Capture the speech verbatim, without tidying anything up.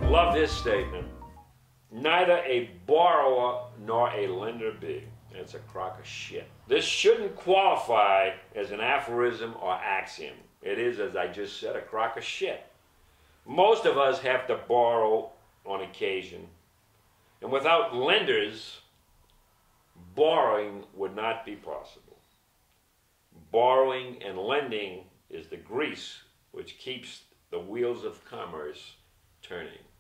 Love this statement. Neither a borrower nor a lender be. It's a crock of shit. This shouldn't qualify as an aphorism or axiom. It is, as I just said, a crock of shit. Most of us have to borrow on occasion. And without lenders, borrowing would not be possible. Borrowing and lending is the grease which keeps the wheels of commerce turning.